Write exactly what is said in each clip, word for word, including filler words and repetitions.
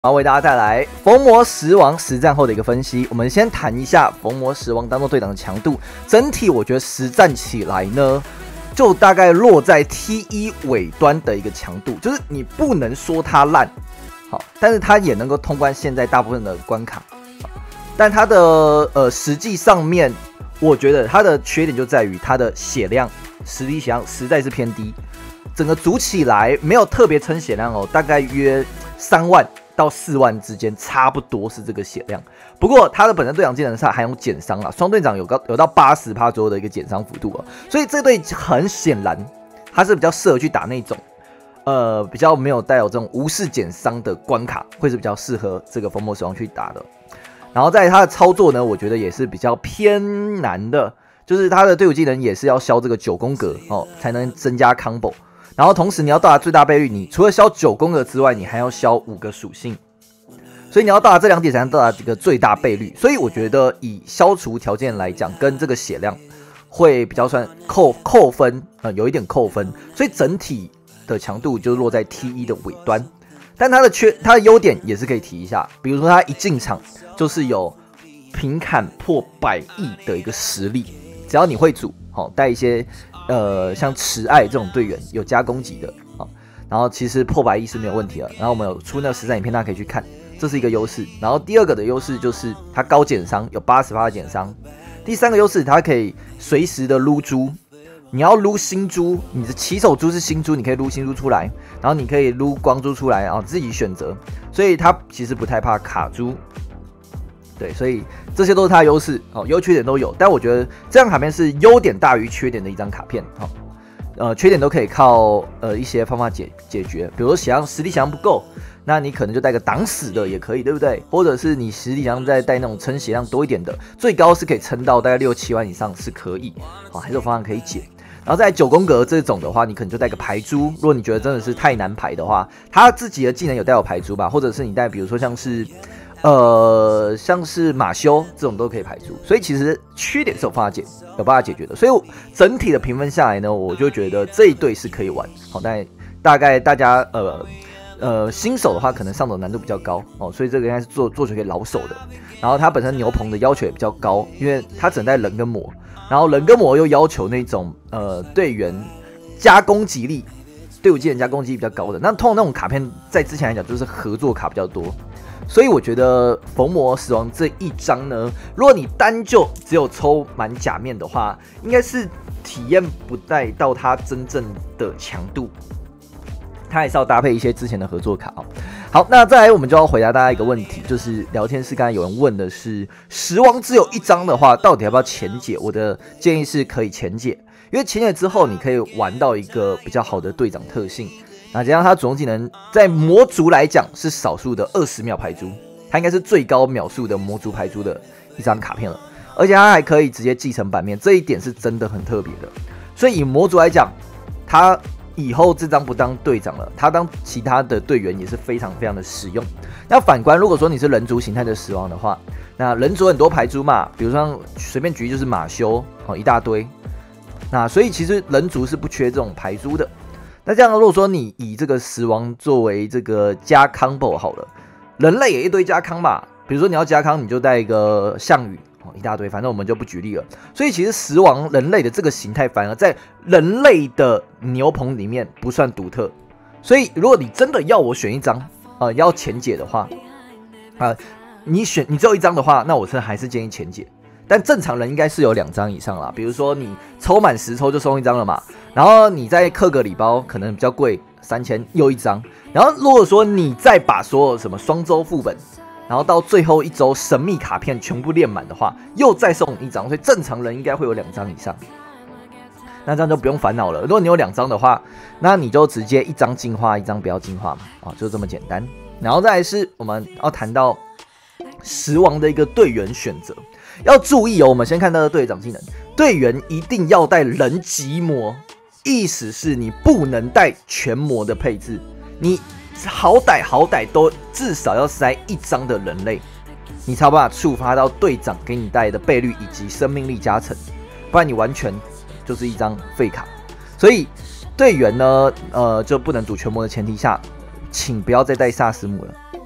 然后为大家带来逢魔十王实战后的一个分析。我们先谈一下逢魔十王当做队长的强度，整体我觉得实战起来呢，就大概落在 T 一 尾端的一个强度，就是你不能说它烂，好，但是它也能够通关现在大部分的关卡，但它的呃实际上面，我觉得它的缺点就在于它的血量，实力血量实在是偏低，整个组起来没有特别撑血量哦，大概约三万。到四万之间，差不多是这个血量。不过他的本身队长技能上还有减伤啦，双队长有高有到 百分之八十 左右的一个减伤幅度哦，所以这队很显然，他是比较适合去打那种，呃，比较没有带有这种无视减伤的关卡，会是比较适合这个逢魔十王去打的。然后在他的操作呢，我觉得也是比较偏难的，就是他的队伍技能也是要消这个九宫格哦，才能增加 combo。然后同时你要到达最大倍率，你除了消九宫格之外，你还要消五个属性，所以你要到达这两点才能到达这个最大倍率。所以我觉得以消除条件来讲，跟这个血量会比较算扣扣分，呃，有一点扣分，所以整体的强度就落在 T 一 的尾端。但它的缺，它的优点也是可以提一下，比如说它一进场就是有平砍破百亿的一个实力，只要你会组，好、哦、带一些。呃，像池爱这种队员有加攻击的啊、哦，然后其实破百亿是没有问题的。然后我们有出那个实战影片，大家可以去看，这是一个优势。然后第二个的优势就是它高减伤，有 百分之八十 的减伤。第三个优势，它可以随时的撸猪，你要撸新猪，你的起手猪是新猪，你可以撸新猪出来，然后你可以撸光猪出来，然后自己选择，所以它其实不太怕卡猪。对，所以这些都是它的优势，哦，优缺点都有。但我觉得这张卡片是优点大于缺点的一张卡片，哦，呃，缺点都可以靠呃一些方法解解决，比如说血量实力血量不够，那你可能就带个挡死的也可以，对不对？或者是你实力血量再带那种撑血量多一点的，最高是可以撑到大概六七万以上是可以，哦，还是有方法可以解。然后在九宫格这种的话，你可能就带个排珠。如果你觉得真的是太难排的话，他自己的技能有带有排珠吧，或者是你带比如说像是。呃，像是马修这种都可以排除，所以其实缺点是有办法解，有办法解决的。所以整体的评分下来呢，我就觉得这一队是可以玩。好，但大概大家呃呃新手的话，可能上手难度比较高哦，所以这个应该是做做球可以老手的。然后它本身牛棚的要求也比较高，因为它只能带人跟魔，然后人跟魔又要求那种呃队员加攻击力，队伍技能加攻击力比较高的。那通常那种卡片在之前来讲就是合作卡比较多。所以我觉得逢魔十王这一张呢，如果你单就只有抽满假面的话，应该是体验不带到它真正的强度，它还是要搭配一些之前的合作卡哦。好，那再来我们就要回答大家一个问题，就是聊天室刚才有人问的是，十王只有一张的话，到底要不要前解？我的建议是可以前解，因为前解之后你可以玩到一个比较好的队长特性。那加上他主攻技能在魔族来讲是少数的二十秒排珠，他应该是最高秒数的魔族排珠的一张卡片了，而且他还可以直接继承版面，这一点是真的很特别的。所以以魔族来讲，他以后这张不当队长了，他当其他的队员也是非常非常的实用。那反观如果说你是人族形态的十王的话，那人族很多排珠嘛，比如说随便举就是马修哦一大堆，那所以其实人族是不缺这种排珠的。那这样，如果说你以这个十王作为这个加 combo 好了，人类也一堆加康吧。比如说你要加康，你就带一个项羽哦，一大堆，反正我们就不举例了。所以其实十王人类的这个形态，反而在人类的牛棚里面不算独特。所以如果你真的要我选一张，呃，要前解的话，啊、呃，你选你只有一张的话，那我是还是建议前解。但正常人应该是有两张以上啦，比如说你抽满十抽就送一张了嘛，然后你再氪个礼包，可能比较贵，三千又一张，然后如果说你再把所有什么双周副本，然后到最后一周神秘卡片全部练满的话，又再送一张，所以正常人应该会有两张以上，那这样就不用烦恼了。如果你有两张的话，那你就直接一张进化，一张不要进化嘛，啊，就这么简单。然后再来是我们要谈到十王的一个队员选择。要注意哦，我们先看他的队长技能，队员一定要带人级魔，意思是你不能带全魔的配置，你好歹好歹都至少要塞一张的人类，你才有办法触发到队长给你带的倍率以及生命力加成，不然你完全就是一张废卡。所以队员呢，呃，就不能组全魔的前提下，请不要再带萨斯姆了。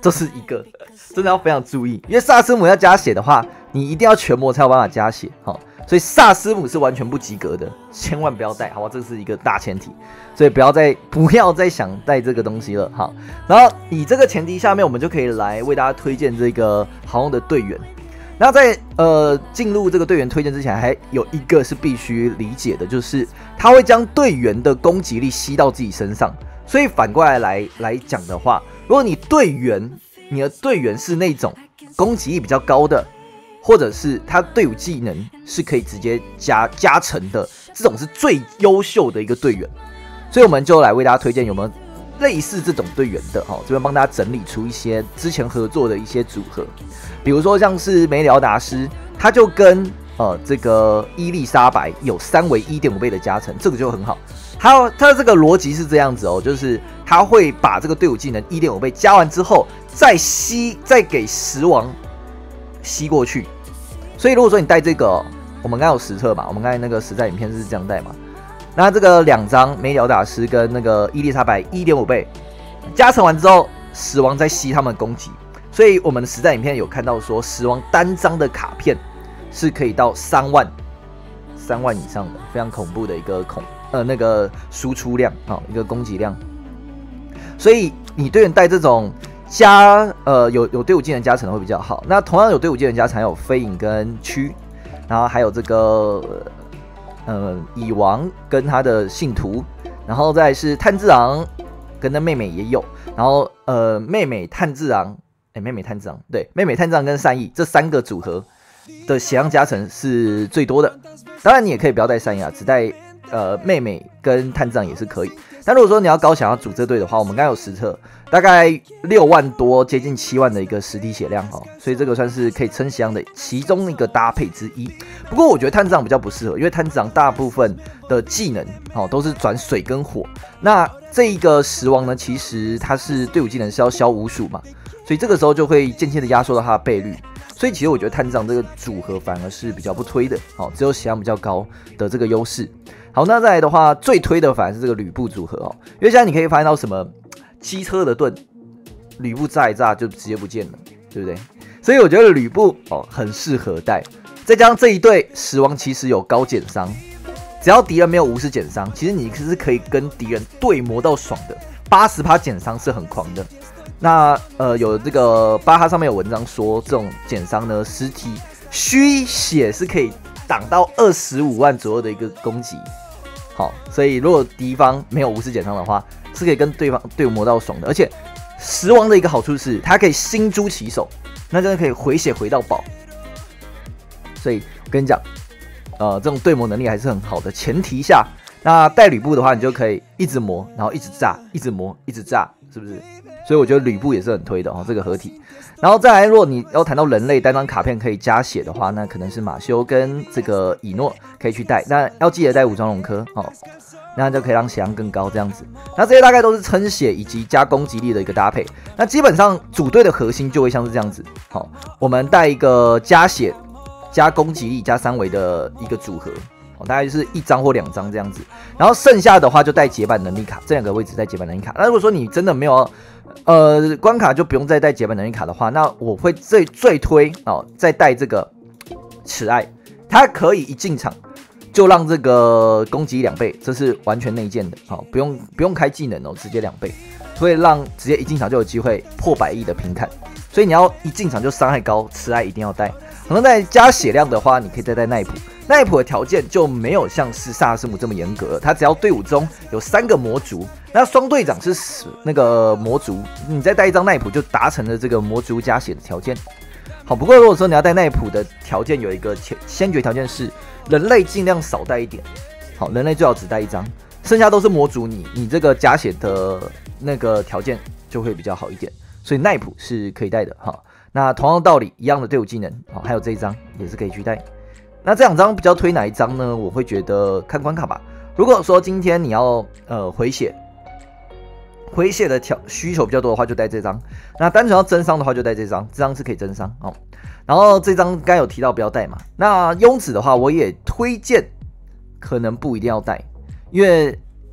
这是一个真的要非常注意，因为萨斯姆要加血的话，你一定要全魔才有办法加血，好，所以萨斯姆是完全不及格的，千万不要带，好吧？这是一个大前提，所以不要再不要再想带这个东西了，好。然后以这个前提下面，我们就可以来为大家推荐这个好用的队员。那在呃进入这个队员推荐之前，还有一个是必须理解的，就是他会将队员的攻击力吸到自己身上。所以反过来来来讲的话，如果你队员你的队员是那种攻击力比较高的，或者是他队伍技能是可以直接加加成的，这种是最优秀的一个队员。所以我们就来为大家推荐有没有类似这种队员的哈，这边帮大家整理出一些之前合作的一些组合，比如说像是梅里奥达斯，他就跟呃这个伊丽莎白有三维 一点五 倍的加成，这个就很好。他他的这个逻辑是这样子哦，就是他会把这个队伍技能 一点五 倍加完之后，再吸再给十王吸过去。所以如果说你带这个、哦，我们刚才有实测嘛，我们刚才那个实战影片是这样带嘛。那这个两张梅里奥达斯跟那个伊丽莎白 一点五 倍加成完之后，十王再吸他们攻击。所以我们的实战影片有看到说，十王单张的卡片是可以到三万三万以上的，非常恐怖的一个恐。呃，那个输出量啊、哦，一个攻击量，所以你队员带这种加呃有有队伍技能加成的会比较好。那同样有队伍技能加成，还有飞影跟区，然后还有这个呃蚁王跟他的信徒，然后再来是炭治郎跟那妹妹也有，然后呃妹妹炭治郎，哎、欸、妹妹炭治郎对妹妹炭治郎跟善意这三个组合的血量加成是最多的。当然你也可以不要带善意啊，只带。呃，妹妹跟炭治郎也是可以，但如果说你要高想要组这队的话，我们刚刚有实测，大概六万多，接近七万的一个实体血量哦，所以这个算是可以撑血量的其中一个搭配之一。不过我觉得炭治郎比较不适合，因为炭治郎大部分的技能哦都是转水跟火，那这一个十王呢，其实它是队伍技能是要消五属嘛，所以这个时候就会间接的压缩到它的倍率。所以其实我觉得炭治郎这个组合反而是比较不推的，哦，只有血量比较高的这个优势。好，那再来的话，最推的反而是这个吕布组合哦，因为现在你可以发现到什么机车的盾，吕布炸一炸就直接不见了，对不对？所以我觉得吕布哦很适合带，再加上这一队十王其实有高减伤，只要敌人没有无视减伤，其实你是可以跟敌人对磨到爽的， 百分之八十 减伤是很狂的。那呃有这个巴哈上面有文章说，这种减伤呢，实体虚血是可以挡到二十五万左右的一个攻击。好，所以如果敌方没有无视减伤的话，是可以跟对方队伍磨到爽的。而且十王的一个好处是，它可以新珠起手，那真的可以回血回到爆。所以我跟你讲，呃，这种对磨能力还是很好的前提下，那带吕布的话，你就可以一直磨，然后一直炸，一直磨，一直炸，是不是？所以我觉得吕布也是很推的哦，这个合体。然后再来，如果你要谈到人类单张卡片可以加血的话，那可能是马修跟这个以诺可以去带，那要记得带武装龙科哦，那就可以让血量更高这样子。那这些大概都是撑血以及加攻击力的一个搭配。那基本上组队的核心就会像是这样子，好、哦，我们带一个加血、加攻击力、加三维的一个组合。大概就是一张或两张这样子，然后剩下的话就带解版能力卡，这两个位置带解版能力卡。那如果说你真的没有，呃，关卡就不用再带解版能力卡的话，那我会最最推哦，再带这个慈爱，它可以一进场就让这个攻击两倍，这是完全内建的，好、哦，不用不用开技能哦，直接两倍，所以让直接一进场就有机会破百亿的平砍。所以你要一进场就伤害高，慈爱一定要带。可能在加血量的话，你可以再带奈普。奈普的条件就没有像是萨尔斯姆这么严格了，他只要队伍中有三个魔族，那双队长是那个魔族，你再带一张奈普就达成了这个魔族加血的条件。好，不过如果说你要带奈普的条件有一个先决条件是人类尽量少带一点，好，人类最好只带一张，剩下都是魔族，你你这个加血的那个条件就会比较好一点。所以奈普是可以带的哈。那同样的道理，一样的队伍技能，好，还有这一张也是可以去带。那这两张比较推哪一张呢？我会觉得看关卡吧。如果说今天你要呃回血，回血的条需求比较多的话，就带这张。那单纯要增伤的话，就带这张，这张是可以增伤哦。然后这张刚有提到不要带嘛。那庸子的话，我也推荐可能不一定要带，因为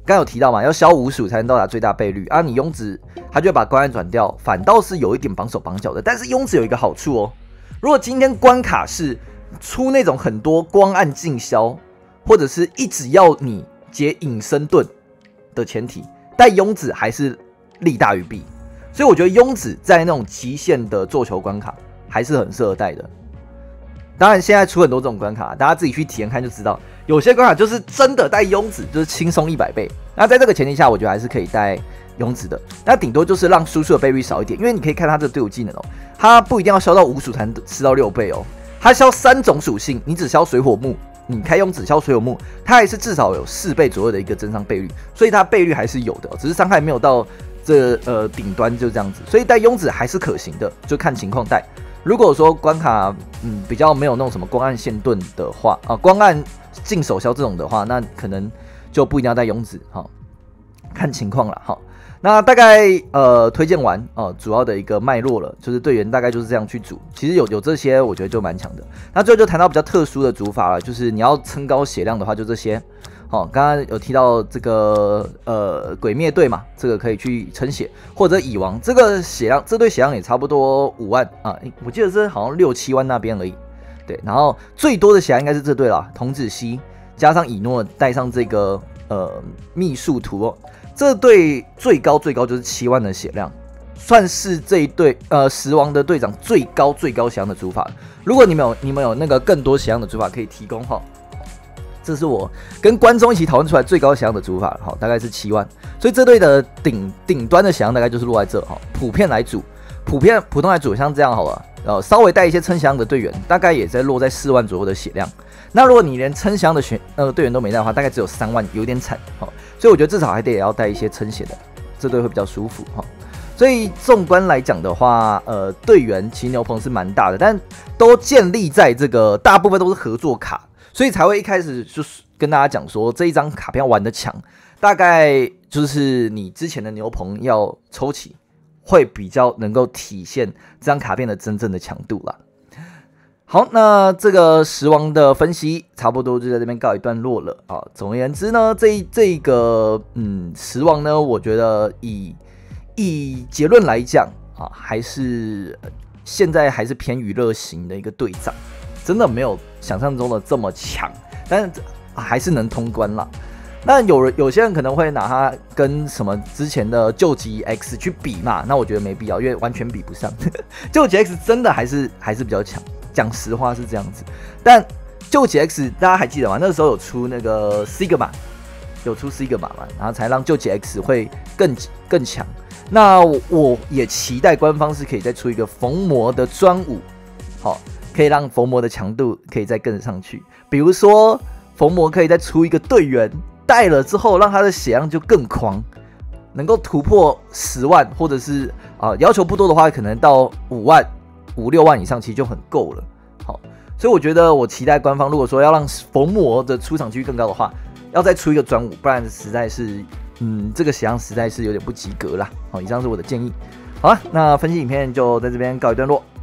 刚有提到嘛，要消五鼠才能到达最大倍率啊。你庸子他就会把关暗转掉，反倒是有一点绑手绑脚的。但是庸子有一个好处哦，如果今天关卡是出那种很多光暗尽消，或者是一直要你解隐身盾的前提，带庸子还是利大于弊。所以我觉得庸子在那种极限的做球关卡还是很适合带的。当然，现在出很多这种关卡，大家自己去体验看就知道。有些关卡就是真的带庸子，就是轻松一百倍。那在这个前提下，我觉得还是可以带庸子的。那顶多就是让输出的倍率少一点，因为你可以看他这个队伍技能哦，他不一定要消到五属才能吃到六倍哦，他消三种属性，你只消水火木，你开庸子消水火木，它还是至少有四倍左右的一个增伤倍率，所以它倍率还是有的，只是伤害没有到这呃顶端就这样子，所以带庸子还是可行的，就看情况带。如果说关卡嗯比较没有那种什么光暗线盾的话啊，光暗净手消这种的话，那可能就不一定要带庸子哈，看情况啦哈。那大概呃推荐完哦、呃，主要的一个脉络了，就是队员大概就是这样去组。其实有有这些，我觉得就蛮强的。那最后就谈到比较特殊的组法了，就是你要撑高血量的话，就这些。好、哦，刚刚有提到这个呃鬼灭队嘛，这个可以去撑血，或者蚁王这个血量，这队血量也差不多五万啊，我记得是好像六七万那边而已。对，然后最多的血量应该是这队啦，童子熙加上以诺带上这个呃秘术图哦。这队最高最高就是七万的血量，算是这一队呃十王的队长最高最高血量的组法。如果你们有你们有那个更多血量的组法可以提供哈，这是我跟观众一起讨论出来最高血量的组法哈，大概是七万。所以这队的顶顶端的血量大概就是落在这哈。普遍来组，普遍普通来组像这样好了，呃稍微带一些撑血量的队员，大概也在落在四万左右的血量。那如果你连撑血量的选呃队员都没带的话，大概只有三万，有点惨哈。所以我觉得至少还得也要带一些撑血的，这队会比较舒服哈。所以纵观来讲的话，呃，队员其实牛棚是蛮大的，但都建立在这个大部分都是合作卡，所以才会一开始就是跟大家讲说这一张卡片要玩的强，大概就是你之前的牛棚要抽齐，会比较能够体现这张卡片的真正的强度啦。好，那这个十王的分析差不多就在这边告一段落了啊。总而言之呢，这这个嗯十王呢，我觉得以以结论来讲啊，还是现在还是偏娱乐型的一个队长，真的没有想象中的这么强，但是、啊、还是能通关啦。那有人有些人可能会拿它跟什么之前的救急 X 去比嘛，那我觉得没必要，因为完全比不上。救急 X 真的还是还是比较强。讲实话是这样子，但救急 X 大家还记得吗？那个时候有出那个 Sigma， 有出 Sigma 嘛，然后才让救急 X 会更更强。那 我, 我也期待官方是可以再出一个逢魔的专武，好，可以让逢魔的强度可以再更上去。比如说逢魔可以再出一个队员带了之后，让他的血量就更狂，能够突破十万，或者是啊、呃、要求不多的话，可能到五万。五六万以上其实就很够了，好，所以我觉得我期待官方如果说要让逢魔的出场几率更高的话，要再出一个专武，不然实在是，嗯，这个血量实在是有点不及格啦。好，以上是我的建议。好了，那分析影片就在这边告一段落。